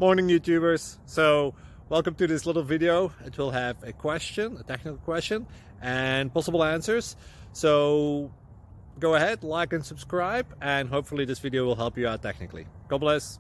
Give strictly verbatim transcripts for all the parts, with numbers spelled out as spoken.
Morning YouTubers. So welcome to this little video. It will have a question, a technical question, and possible answers. So go ahead, like and subscribe, and hopefully this video will help you out technically. God bless.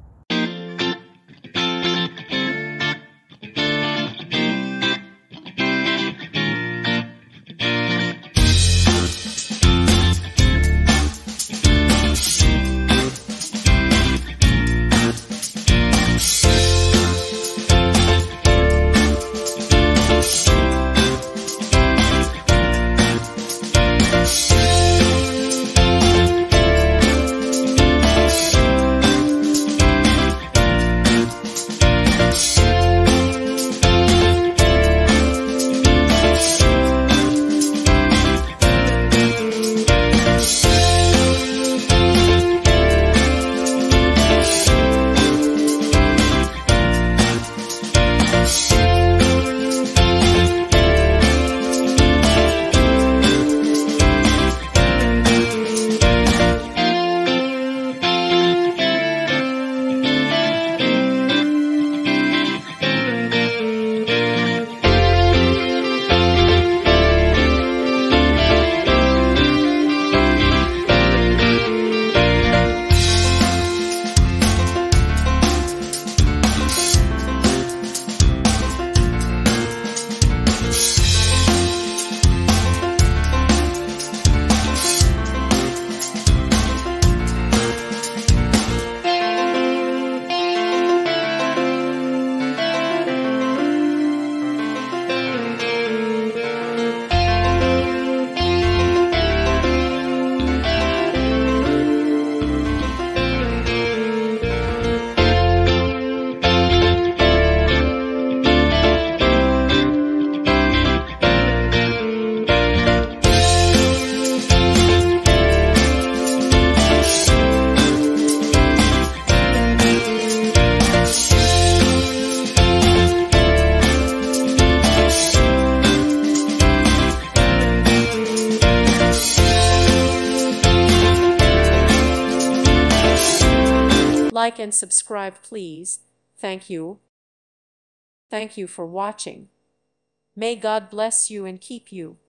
Like and subscribe, please. Thank you. Thank you for watching. May God bless you and keep you.